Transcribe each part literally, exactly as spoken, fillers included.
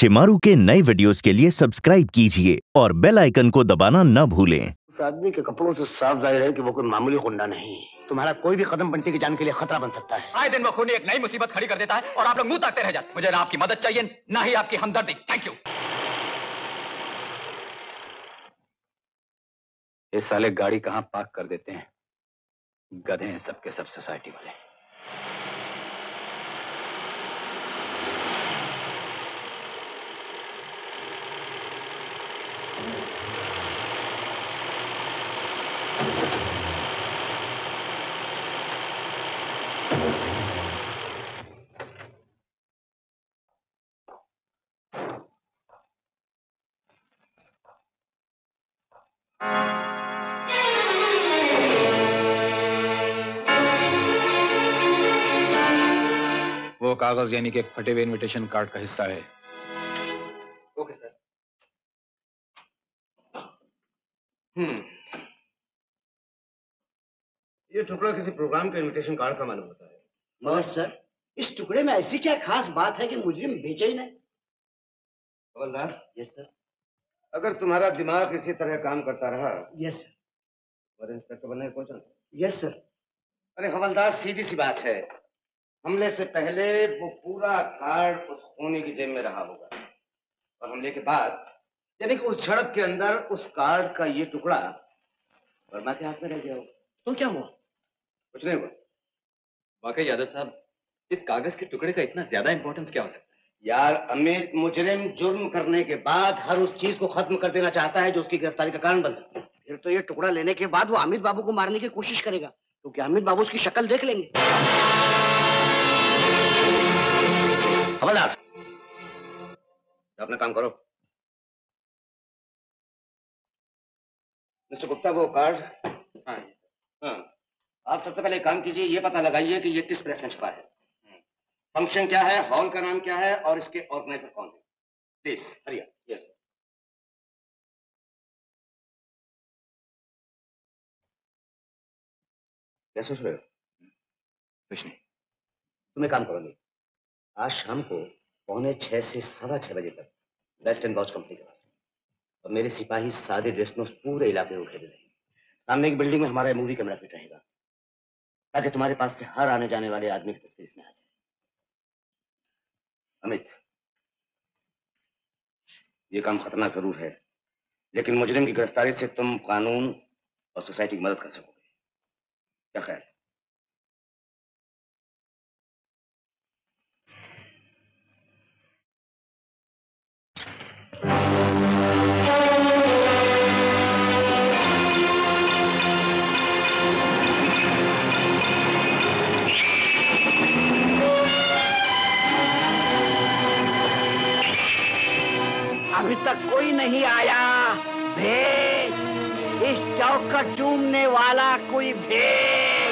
शिमारू के नए वीडियोस के लिए सब्सक्राइब कीजिए और बेल आइकन को दबाना न भूलें। उस आदमी के कपड़ों से साफ जाहिर है कि वो कोई मामूली गुंडा नहीं। तुम्हारा कोई भी कदम बंटी की जान के लिए खतरा बन सकता है। आए दिन वो खूनी एक नई मुसीबत खड़ी कर देता है और आप लोग मुंह ताकते रह जाते। मुझे ना आपकी मदद चाहिए ना ही आपकी हमदर्दी। Thank you. ये साले गाड़ी कहां पार्क कर देते हैं, गधे हैं सबके सब सोसाइटी वाले। वो कागज यानी कि एक फटे हुए इनविटेशन कार्ड का हिस्सा है। Okay sir. हम्म ये टुकड़ा किसी प्रोग्राम के इनविटेशन कार्ड का मालूम होता है। मगर सर, इस टुकड़े में ऐसी क्या खास बात है कि मुजरिम बेचे ही नहीं? हवलदार। Yes sir. अगर तुम्हारा दिमाग इसी तरह काम करता रहा। Yes sir. और इंस्पेक्टर बनने की कोशिश। Yes sir. अरे हवलदार, सीधी सी बात है, हमले से पहले वो पूरा कार्ड उस खूनी की जेब में रहा होगा और हमले के बाद यानी कि उस झड़प के अंदर उस कार्ड का ये टुकड़ा वर्मा के हाथ में रह गया होगा। तो क्या हुआ? कुछ नहीं हुआ। वाकई यादव साहब, इस कागज के टुकड़े का इतना ज्यादा इंपॉर्टेंस क्या हो सकता है? यार अमित, मुजरिम जुर्म करने के बाद हर उस चीज को खत्म कर देना चाहता है जो उसकी गिरफ्तारी का कारण बन सकती है। फिर तो ये टुकड़ा लेने के बाद वो अमित बाबू को मारने की कोशिश करेगा, क्योंकि अमित बाबू उसकी शक्ल देख लेंगे। हवलदार, अपना काम करो। मिस्टर गुप्ता, वो कार्ड। हाँ हाँ, आप सबसे पहले काम कीजिए, ये पता लगाइए कि ये किस प्रेस में छपा है, फंक्शन क्या है, हॉल का नाम क्या है और इसके ऑर्गेनाइजर कौन है। प्लीज हरिया। Yes sir. क्या सोच रहे हो? कुछ नहीं। तुम्हें काम करोगे, आज शाम को पौने छह से सवा छह बजे तक वेस्ट एंड वॉच कंपनी के पास, और मेरे सिपाही सादे ड्रेस में उस पूरे इलाके को घेरे रहेंगे। सामने की बिल्डिंग में हमारा मूवी कैमरा फिट रहेगा, ताकि तुम्हारे पास से हर आने जाने वाले आदमी की तस्वीर इसमें आ जाए। अमित, ये काम खतरनाक जरूर है, लेकिन मुजरिम की गिरफ्तारी से तुम कानून और सोसाइटी की मदद कर सकोगे। क्या ख्याल? अभी तक कोई नहीं आया। भेज, इस चौखट चूमने वाला कोई भेज।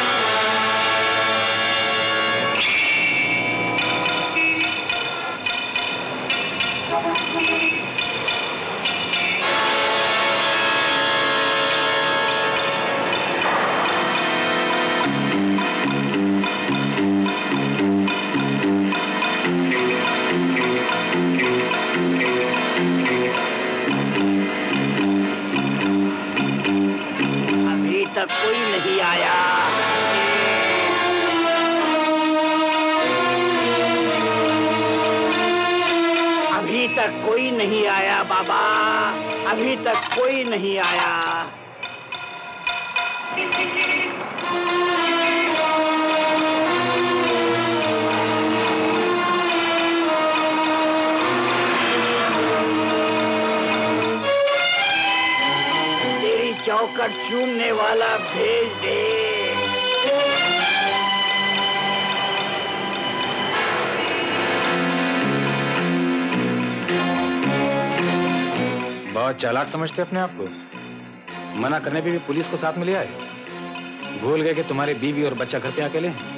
तक कोई नहीं आया। अभी तक कोई नहीं आया बाबा, अभी तक कोई नहीं आया। चौखट चूमने वाला भेज दे। बहुत चालाक समझते अपने आप को। मना करने पे भी पुलिस को साथ में ले आए। भूल गए कि तुम्हारे बीवी और बच्चा घर पे अकेले हैं।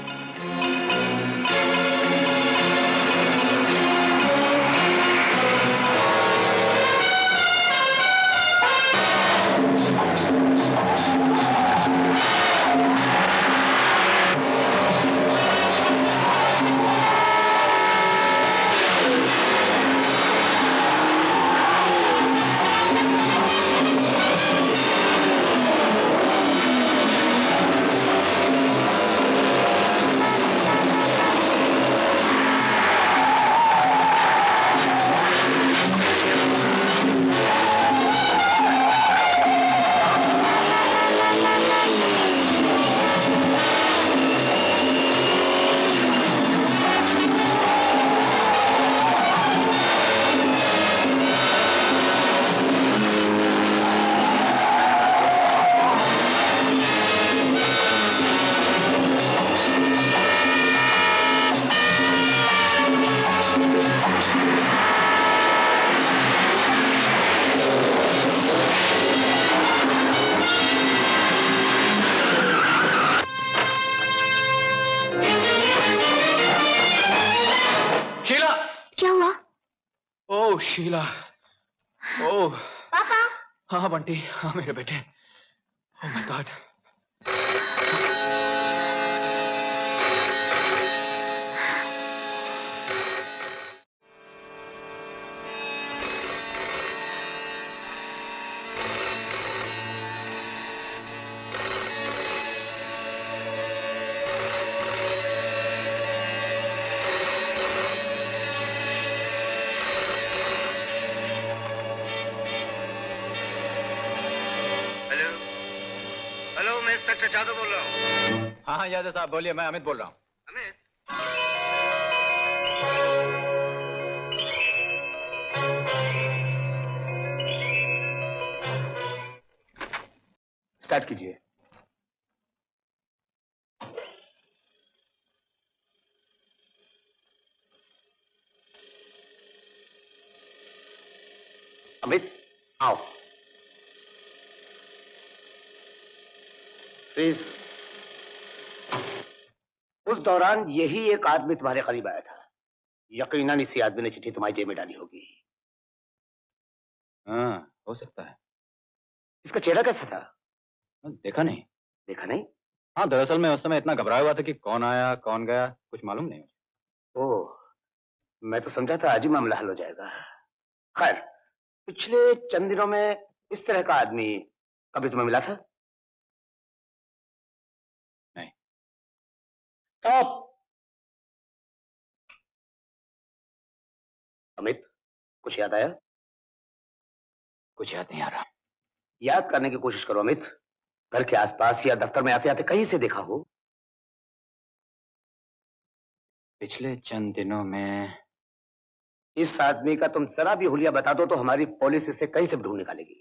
ओह शीला, ओह पापा। हाँ बंटी, हाँ मेरे बेटे। Oh my God. जादव बोल रहा हूँ। हाँ हाँ यादव साहब बोलिए, मैं अमित बोल रहा हूँ। अमित, स्टार्ट कीजिए। अमित आओ प्लीज। उस दौरान यही एक आदमी तुम्हारे करीब आया था। यकीनन इसी आदमी ने चिट्ठी तुम्हारी जेब में डाली होगी। हाँ हो सकता है। इसका चेहरा कैसा था? देखा नहीं। देखा नहीं? हाँ दरअसल मैं उस समय इतना घबराया हुआ था कि कौन आया कौन गया कुछ मालूम नहीं। ओह, मैं तो समझा था आज ही मामला हल हो जाएगा। खैर, पिछले चंद दिनों में इस तरह का आदमी कभी तुम्हें मिला था? नहीं। स्टॉप। अमित, कुछ याद आया? कुछ याद नहीं आ रहा। याद करने की कोशिश करो अमित। घर के आसपास या दफ्तर में आते आते कहीं से देखा हो? पिछले चंद दिनों में इस आदमी का तुम जरा भी हुलिया बता दो तो हमारी पुलिस इसे कहीं से भी ढूंढ निकालेगी।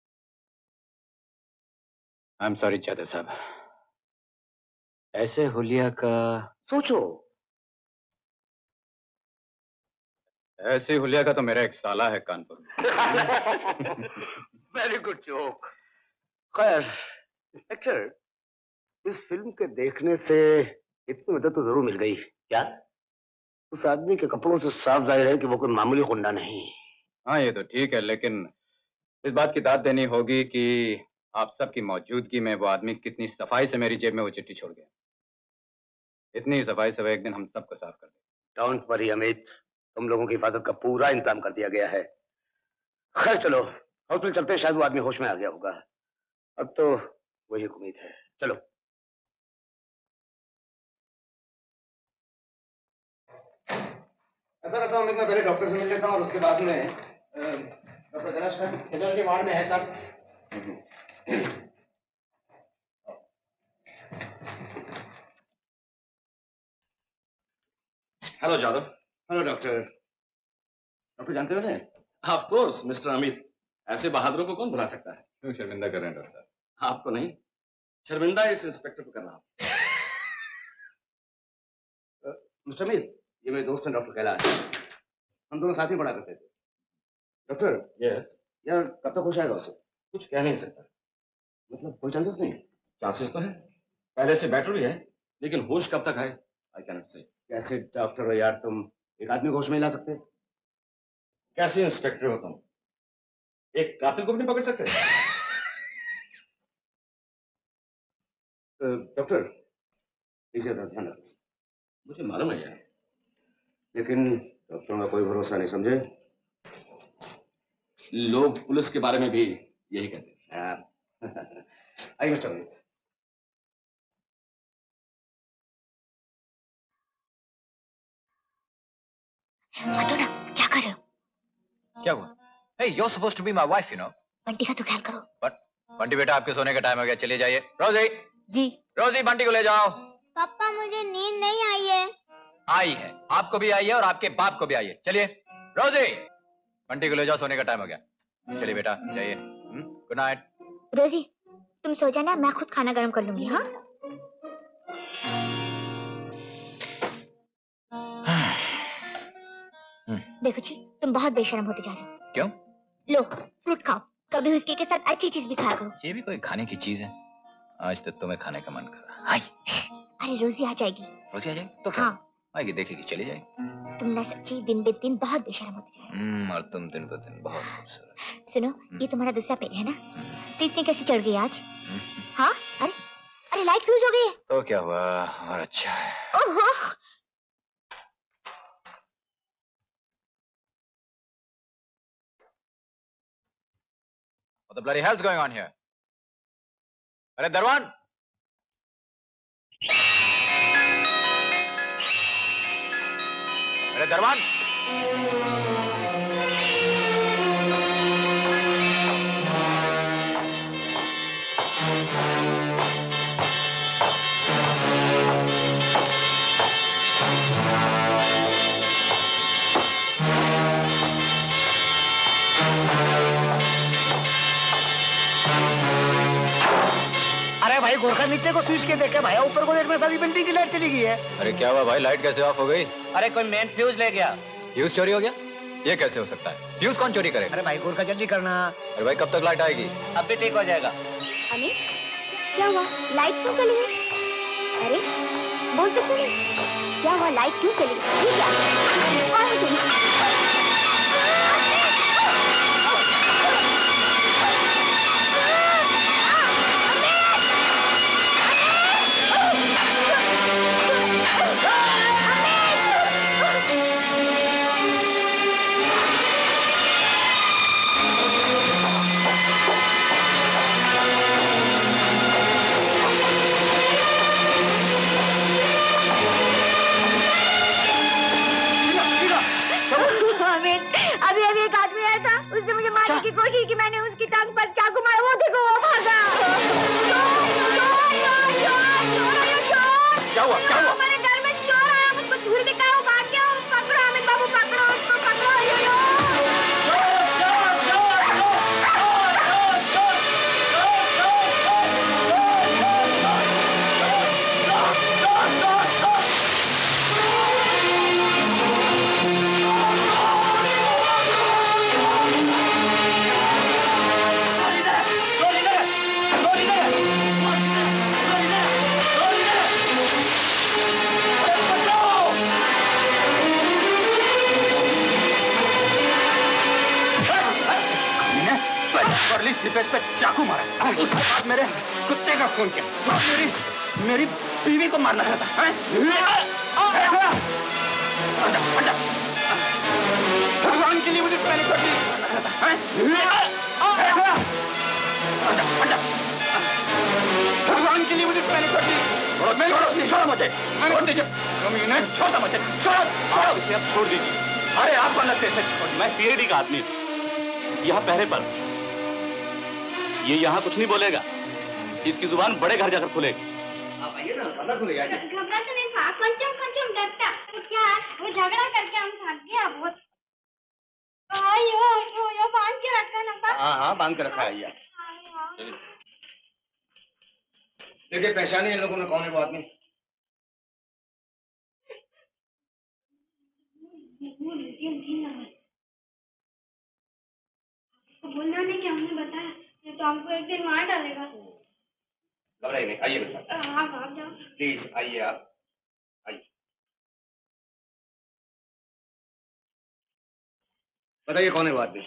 आई एम सॉरी जादव साहब, ऐसे हुलिया का सोचो। ऐसे हुलिया का तो मेरा एक साला है कानपुर में। Very good joke. खैर इंस्पेक्टर, इस फिल्म के देखने से इतनी मदद तो जरूर मिल गई। क्या? उस आदमी के कपड़ों से साफ जाहिर है कि वो कोई मामूली गुंडा नहीं। हाँ ये तो ठीक है, लेकिन इस बात की दाद देनी होगी कि आप सबकी मौजूदगी में वो आदमी कितनी सफाई से मेरी जेब में वो चिट्ठी छोड़ गया। इतनी सफाई से वो एक दिन हम सबको साफ कर देगा। डोंट वरी अमित, तुम लोगों की हिफाजत का पूरा इंतजाम कर दिया गया है। खैर चलो हॉस्पिटल चलते हैं, शायद वो आदमी होश में आ गया होगा। अब तो वही उम्मीद है। चलो। ऐसा करता हूँ अमित, मैं पहले डॉक्टर से मिल लेता हूँ और उसके बाद में डॉक्टर गणेश का के वार्ड में है sir. Hello Jadhav. Hello doctor. Doctor जानते हो ना? ऑफ कोर्स मिस्टर अमित, ऐसे बहादुरों को कौन भुला सकता है। क्यों शर्मिंदा कर रहे हैं डॉक्टर साहब? आपको नहीं, शर्मिंदा इस इंस्पेक्टर को कर रहा हूं। मिस्टर अमित, ये मेरे दोस्त हैं डॉक्टर कैलाश। हम दोनों साथ ही पढ़ा करते थे। Doctor yes. यार कब तक होश आएगा उसे? कुछ कह नहीं सकता। मतलब कोई चांसेस नहीं? चांसेस तो है, पहले से बेटर भी है, लेकिन होश कब तक है आई कैन नॉट से। कैसे डॉक्टर हो यार तुम, एक आदमी को होश में ला सकते? कैसे इंस्पेक्टर हो तुम, एक कातिल को भी नहीं पकड़ सकते? डॉक्टर इसे ध्यान रखो। मुझे मालूम है यार, लेकिन डॉक्टरों का कोई भरोसा नहीं, समझे? लोग पुलिस के बारे में भी यही कहते हैं। आइए मिस्टर अमित। ना, क्या कर रहे हो? क्या हुआ? Hey, you're supposed to be my wife, you know. Bunty का तो ख्याल करो। But बंटी बेटा आपके सोने का टाइम हो गया, चलिए जाइए। रोजी जी। रोजी बंटी को ले जाओ। पापा मुझे नींद नहीं आई है। आई है, आपको भी आई है और आपके बाप को भी आई है। चलिए रोजी, बंटी को ले जाओ, सोने का टाइम हो गया। चलिए बेटा जाइए। Good night. रोजी तुम सो जाना, मैं खुद खाना गर्म कर लूंगी। हाँ देखो जी, तुम बहुत बेशर्म होते जा रहे हो। क्यों? लो फ्रूट खाओ, कभी उसके के साथ अच्छी चीज भी खाया करो। ये भी कोई खाने की चीज है? आज तक तुम्हें खाने का मन कर रहा है। अरे रोजी आ जाएगी। रोजी आ जाएगी तो क्या? हाँ आएगी, देखेगी, चली जाएगी। तुम ना सच्ची दिन बे दिन बहुत बेशर्म होते जा रहे हो। और तुम दिन ब दिन बहुत खूबसूरत। सुनो, ये तुम्हारा दूसरा पेड़ है ना, तो इतनी कैसे चढ़ गई आज? हाँ, अरे अरे लाइट फ्यूज हो गई है। तो क्या हुआ, और अच्छा है। ओहो, What the bloody hell's going on here? अरे दरवान! अरे दरवान! अरे भाई गोरखा नीचे को स्विच के देखे भाई, ऊपर को देखना सारी बिल्डिंग की लाइट चली गई है। अरे क्या हुआ भाई, लाइट कैसे ऑफ हो गई? अरे कोई मेन फ्यूज ले गया। फ्यूज चोरी हो गया? ये कैसे हो सकता है? फ्यूज कौन चोरी करेगा? अरे भाई गोरखा जल्दी करना। अरे भाई कब तक लाइट आएगी? अब भी ठीक हो जाएगा। अमित क्या हुआ, लाइट क्यों चली गई? अरे बोल तो सुनी, क्या हुआ, लाइट क्यों चली गई? ये क्या? और मुझे अभी अभी एक आदमी आया था, उसने मुझे मारने की कोशिश की, मैंने उसकी टांग पर चाकू मारा, वो देखो वो भागा। क्या हुआ, क्या हुआ? हमारे घर में चोर आया, मुझको छुरी दिखाया, वो भाग गया। पकड़ो अमित बाबू, पकड़ो उसको, पकड़ो। यो यो सिपेज पे चाकू मारा, उसके बाद मेरे कुत्ते का खून किया, मेरी मेरी बीवी को मारना चाहता है। भगवान के लिए मुझे मैंने कर दी। भगवान के लिए मुझे मैंने कर दी। छोड़ो, छोड़ो मुझे, छोड़ दीजिए, छोड़ो मुझे, छोड़ो, छोड़ो इसे, अब छोड़ दीजिए। अरे आप कौन लगते हैं? मैं सीआईडी का आदमी हूँ, यहाँ पहरे पर। ये यहाँ कुछ नहीं बोलेगा, इसकी जुबान बड़े घर जाकर खुलेगी। आप आइए ना, अंदर खुलेगा। घबरा तो नहीं था, कंचम कंचम डरता। क्या वो झगड़ा करके हम थक गया बहुत। आयो यो यो बांध के रखा नंबर। हाँ हाँ बांध के रखा है ये। देखिए पहचाने इन लोगों में कौन है वो आदमी? बोलना नहीं कि हमने बताया, ये तो हमको एक दिन मार डालेगा। घबराइए नहीं, आइए मेरे साथ। हाँ भाग जाओ। प्लीज आइए आप, आइए। बताइए कौन है वो आदमी?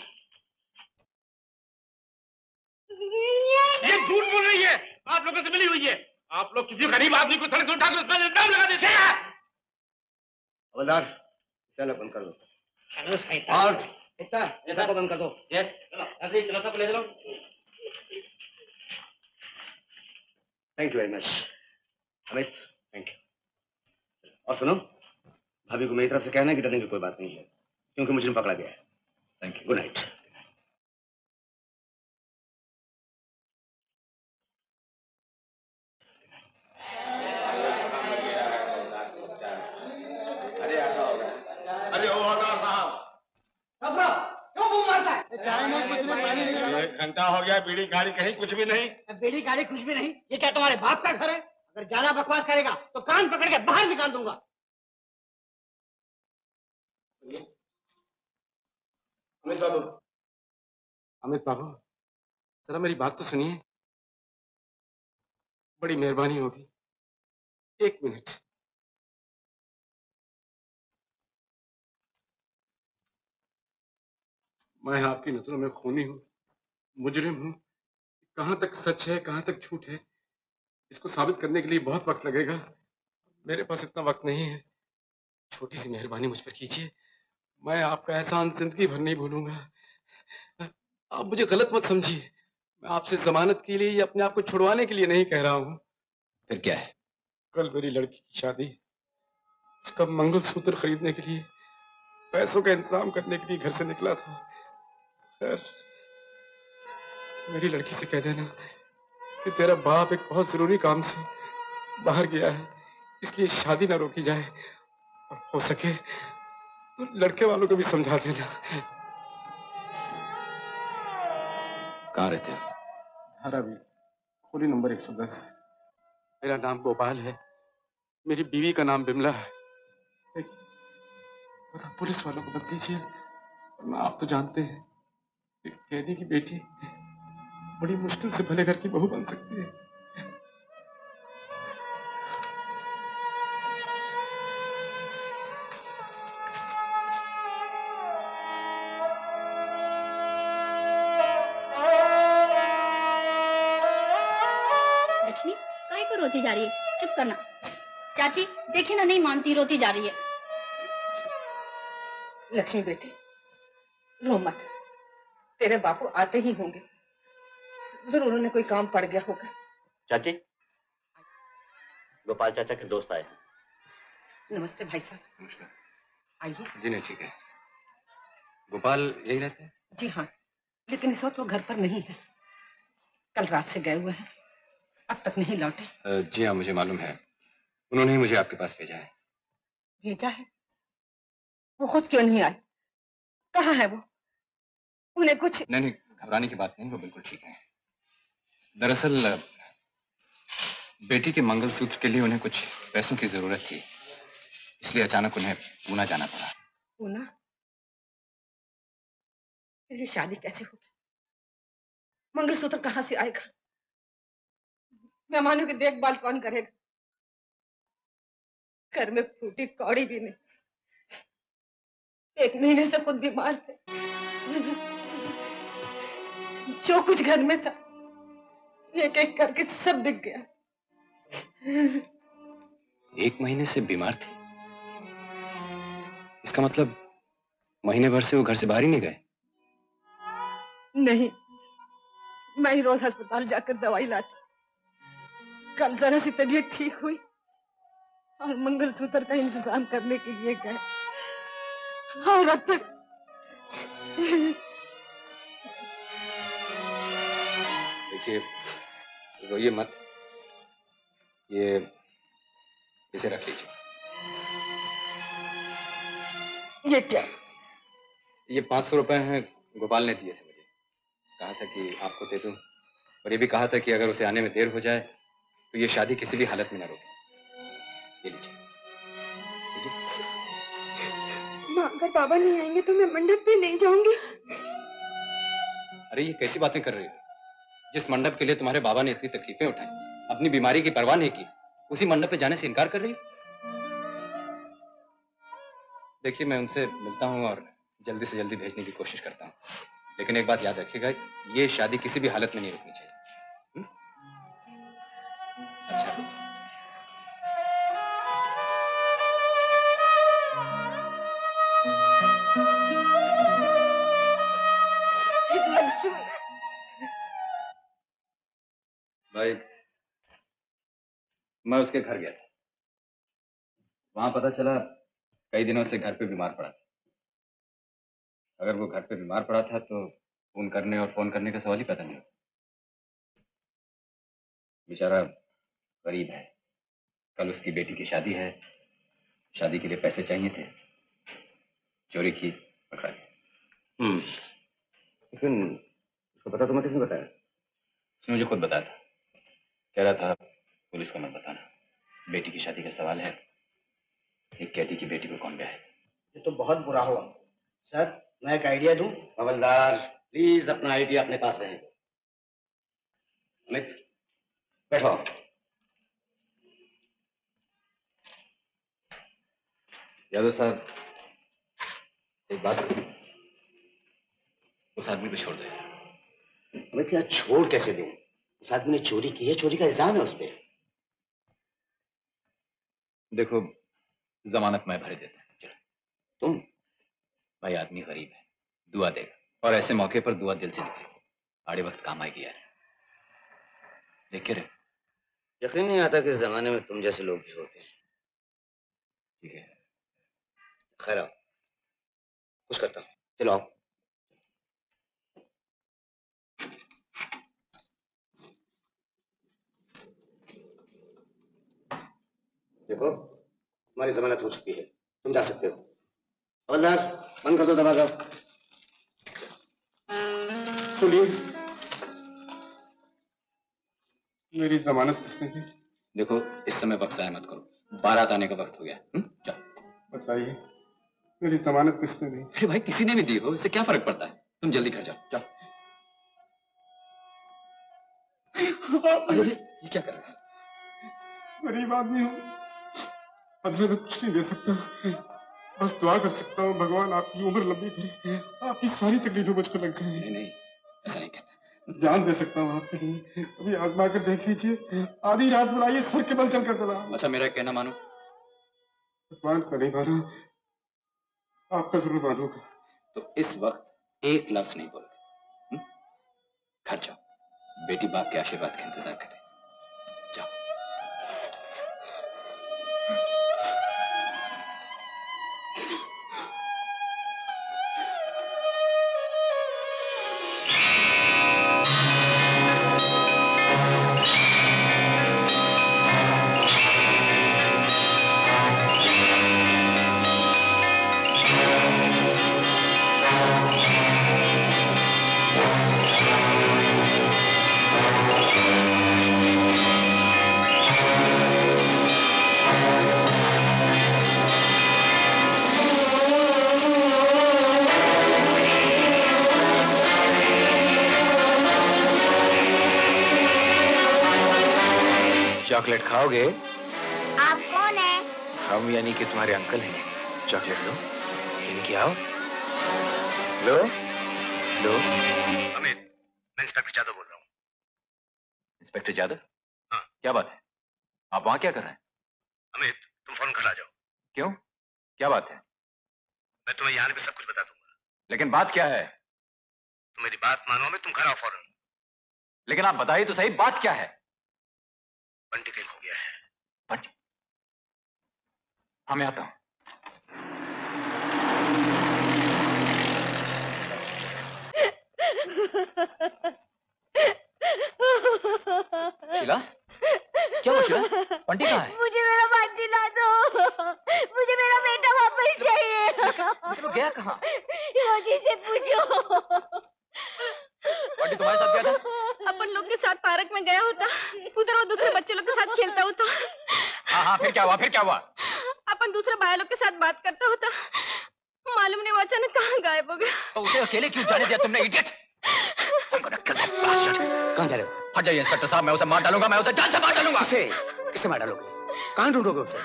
ये झूठ बोल रही है, आप लोगों से मिली हुई है। आप लोग किसी गरीब आदमी को सड़क से उठाकर उस पर इल्जाम लगा देते हैं। हवलदार, चलो बंद कर दो। और इतना ऐसा को बंद कर दो। यस, चलो चलो सब ले चलो। Thank you very much Amit, thank you. और सुनो, भाभी को मेरी तरफ से कहना है कि डरने की कोई बात नहीं है, क्योंकि मुझे पकड़ा गया है। Thank you, good night. अरे ओ हवलदार साहब, क्यों बूम मारता है? चाय में कुछ नहीं, पानी नहीं। एक घंटा हो गया, बीड़ी गाड़ी कहीं कुछ भी नहीं। बेड़ी गाड़ी कुछ भी नहीं। ये क्या तुम्हारे बाप का घर है? अगर ज्यादा बकवास करेगा तो कान पकड़ के बाहर निकाल दूंगा। अमित बाबू, अमित बाबू, जरा मेरी बात तो सुनिए, बड़ी मेहरबानी होगी। एक मिनट। मैं आपकी नजरों में खूनी हूँ, मुजरिम हूँ। कहाँ तक सच है, कहाँ तक झूठ है, इसको साबित करने के लिए बहुत वक्त लगेगा। मेरे पास इतना वक्त नहीं है। छोटी सी मेहरबानी मुझ पर कीजिए, मैं आपका एहसान जिंदगी भर नहीं भूलूंगा। आप मुझे गलत मत समझिए, मैं आपसे जमानत के लिए या अपने आप को छुड़वाने के लिए नहीं कह रहा हूँ। फिर क्या है? कल मेरी लड़की की शादी, उसका मंगलसूत्र खरीदने के लिए पैसों का इंतजाम करने के लिए घर से निकला था। खैर, मेरी लड़की से कह देना कि तेरा बाप एक बहुत जरूरी काम से बाहर गया है, इसलिए शादी ना रोकी जाए, और हो सके तो लड़के वालों को भी समझा देना। कहाँ रहते हैं? धारावी, खोली नंबर एक सौ दस। मेरा नाम गोपाल है, मेरी बीवी का नाम बिमला है। पता पुलिस वालों को मत दीजिए, वरना आप तो जानते हैं कि कैदी की बेटी बड़ी मुश्किल से भले घर की बहू बन सकती है। लक्ष्मी काहे को रोती जा रही है? चुप करना। चाची देखी ना, नहीं मानती, रोती जा रही है। लक्ष्मी बेटी रो मत, तेरे बापू आते ही होंगे, जरूर उन्हें कोई काम पड़ गया होगा। चाची, गोपाल चाचा के दोस्त आए हैं। नमस्ते भाई साहब। नमस्कार। आइए। जी नहीं, ठीक है। गोपाल यही रहते हैं? जी हाँ, लेकिन इस वक्त वो घर पर नहीं है, कल रात से गए हुए हैं, अब तक नहीं लौटे। जी हाँ, मुझे मालूम है, उन्होंने ही मुझे आपके पास भेजा है। भेजा है? वो खुद क्यों नहीं आए? कहाँ है वो? उन्हें कुछ नहीं नहीं, घबराने की बात नहीं, वो बिल्कुल ठीक है। दरअसल बेटी के मंगलसूत्र के लिए उन्हें कुछ पैसों की जरूरत थी, इसलिए अचानक उन्हें पूना जाना पड़ा। पूना? ये शादी कैसे होगी? मंगलसूत्र कहाँ से आएगा? मेहमानों की देखभाल कौन करेगा? घर में फूटी कौड़ी भी नहीं, एक महीने से खुद बीमार थे, जो कुछ घर में था एक एक करके सब बिक गया। एक महीने से बीमार थे? इसका मतलब महीने भर से वो घर से बाहर ही नहीं गए? नहीं, मैं ही रोज अस्पताल जाकर दवाई लाती। कल जरा सी तबीयत ठीक हुई और मंगलसूत्र का इंतजाम करने के लिए गए, और अब तक देखिए, रोइए मत, ये इसे रख लीजिए। ये क्या? ये पाँच सौ रुपए हैं, गोपाल ने दिए थे मुझे, कहा था कि आपको दे दूं, और ये भी कहा था कि अगर उसे आने में देर हो जाए तो ये शादी किसी भी हालत में ना रोके। ये लीजिए। माँ, अगर बाबा नहीं आएंगे तो मैं मंडप पे नहीं जाऊंगी। अरे ये कैसी बातें कर रही हो? जिस मंडप के लिए तुम्हारे बाबा ने इतनी तकलीफें उठाई, अपनी बीमारी की परवाह नहीं की, उसी मंडप पे जाने से इनकार कर रही हो? देखिए, मैं उनसे मिलता हूँ और जल्दी से जल्दी भेजने की कोशिश करता हूँ, लेकिन एक बात याद रखिएगा, ये शादी किसी भी हालत में नहीं रुकनी चाहिए। हुँ? अच्छा। भाई, मैं उसके घर गया था, वहां पता चला कई दिनों से घर पे बीमार पड़ा था। अगर वो घर पे बीमार पड़ा था तो फोन करने और फोन करने का सवाल ही पैदा नहीं होता। बेचारा गरीब है, कल उसकी बेटी की शादी है, शादी के लिए पैसे चाहिए थे, चोरी की, पकड़ा गया। हम्म, लेकिन उसको पता तुम्हें किसने बताया? उसने मुझे खुद बताया था, कह रहा था पुलिस को मत बताना, बेटी की शादी का सवाल है, एक कैदी की बेटी को कौन ब्याहे। ये तो बहुत बुरा हुआ सर। मैं एक आइडिया दूं? हवलदार प्लीज अपना आइडिया अपने पास रहे। अमित बैठो। यादव साहब, एक बात, उस आदमी को छोड़ दे। अमित यार छोड़ कैसे दूं? उस आदमी ने चोरी की है, चोरी का इल्जाम है उस पर। देखो जमानत मैं भर देता हूँ। चलो। तुम? भाई आदमी गरीब है, दुआ देगा और ऐसे मौके पर दुआ दिल से निकलेगी, आड़े वक्त काम आएगी यार। देखे रहे। यकीन नहीं आता कि इस जमाने में तुम जैसे लोग भी होते हैं। ठीक है खैर आओ, कुछ करता हूँ। चलो आओ। देखो तुम्हारी जमानत हो चुकी है, तुम जा सकते हो। हवलदार बंद कर दो दरवाजा। सुनिए, मेरी जमानत किसने दी? देखो इस समय वक्त ज़ाया मत करो, बारात आने का वक्त हो गया। जाओ। बताइए मेरी जमानत किसने दी? अरे भाई किसी ने भी दी हो, इससे क्या फर्क पड़ता है? तुम जल्दी घर जाओ। जाओ। अरे ये क्या कर रहा है? गरीब आदमी हूँ, बदले में कुछ नहीं दे सकता, बस दुआ कर सकता हूँ भगवान आपकी उम्र लंबी करे, आपकी सारी तकलीफें मुझको लग जाए। नहीं नहीं ऐसा नहीं कहता। जान दे सकता हूँ आपके लिए, अभी आजमा कर देख लीजिए। आधी रात बुलाइए, सर के बल चल कर चला। अच्छा मेरा कहना मानो। भगवान का नहीं माना, आपका जरूर मानूंगा। तो इस वक्त एक लफ्ज नहीं बोलोगे। घर जाओ, बेटी बाप के आशीर्वाद का इंतजार करे। जाओ। चॉकलेट खाओगे? आप कौन है? हम यानी कि तुम्हारे अंकल हैं। चॉकलेट लो, इनकी आओ। लो लो। अमित, मैं इंस्पेक्टर यादव बोल रहा हूँ। इंस्पेक्टर यादव? हाँ। क्या बात है, आप वहां क्या कर रहे हैं? अमित तुम फौरन घर आ जाओ। क्यों, क्या बात है? मैं तुम्हें यहाँ पे सब कुछ बता दूंगा। लेकिन बात क्या है? तुम मेरी बात मानो अमित, तुम घर आओ फौरन। लेकिन आप बताइए तो सही, बात क्या है? बंटी कहीं खो गया है। बंटी? हाँ मैं आता हूं। शीला, क्या हुआ शीला? बंटी कहाँ है? मुझे मेरा बंटी ला दो, मुझे मेरा बेटा वापस चाहिए। लेकिन वो गया कहाँ? हाजी से पूछो। बंटी तुम्हारे साथ गया था? अपन लोग के साथ पार्क में गया होता, उधर वो दूसरे बच्चे लोग के साथ खेलता होता। हाँ हाँ फिर क्या हुआ, फिर क्या हुआ? अपन दूसरे भाई लोग के साथ बात करता होता, मालूम नहीं वो अचानक कहाँ गायब हो गया। तो उसे अकेले क्यों जाने दिया तुमने, इडियट? कहाँ जा रहे हो? हट जाइए इंस्पेक्टर साहब, मैं उसे मार डालूंगा, मैं उसे जान से मार डालूंगा। किसे किसे मार डालोगे? कहाँ ढूंढोगे उसे?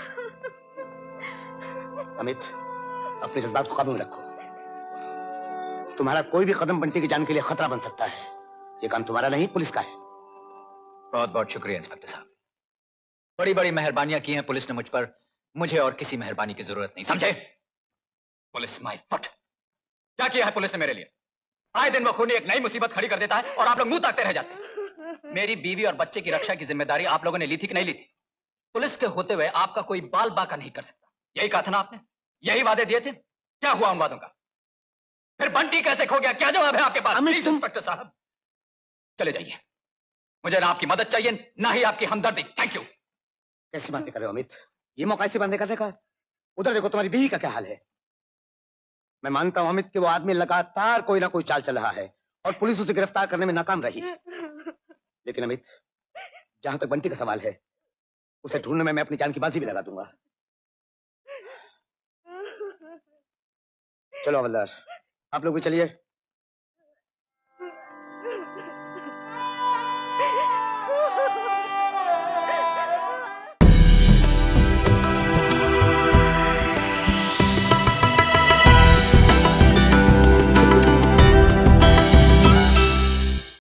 अमित अपने जज्बात को काबू में रखो। तुम्हारा कोई भी कदम बंटी की जान के लिए खतरा बन सकता है। ये काम तुम्हारा नहीं, पुलिस का है। बहुत बहुत शुक्रिया इंस्पेक्टर साहब, बड़ी बड़ी मेहरबानियां की हैं पुलिस ने मुझ पर, मुझे और किसी मेहरबानी की जरूरत नहीं, समझे? Police my foot. क्या किया है पुलिस ने मेरे लिए? आए दिन वो खूनी एक नई मुसीबत खड़ी कर देता है और आप लोग मुंह ताकते रह जाते हैं। मेरी बीवी और बच्चे की रक्षा की जिम्मेदारी आप लोगों ने ली थी कि नहीं ली थी? पुलिस के होते हुए आपका कोई बाल बाका नहीं कर सकता, यही कहा था ना आपने? यही वादे दिए थे, क्या हुआ उन वादों का? फिर बंटी कैसे खो गया, क्या जवाब है आपके पास? प्लीज इंस्पेक्टर साहब चले जाइए, मुझे ना आपकी मदद चाहिए ना ही आपकी हमदर्दी। Thank you. कैसी बातें कर रहे हो अमित? ये मौका ऐसे बातें करने का है? उधर देखो तुम्हारी बीवी का क्या हाल है। मैं मानता हूं अमित कि वो आदमी लगातार कोई ना कोई चाल चल रहा है और पुलिस उसे गिरफ्तार करने में नाकाम रही, लेकिन अमित जहां तक बंटी का सवाल है, उसे ढूंढने में मैं अपनी जान की बाजी भी लगा दूंगा। चलो हवलदार आप लोग भी चलिए।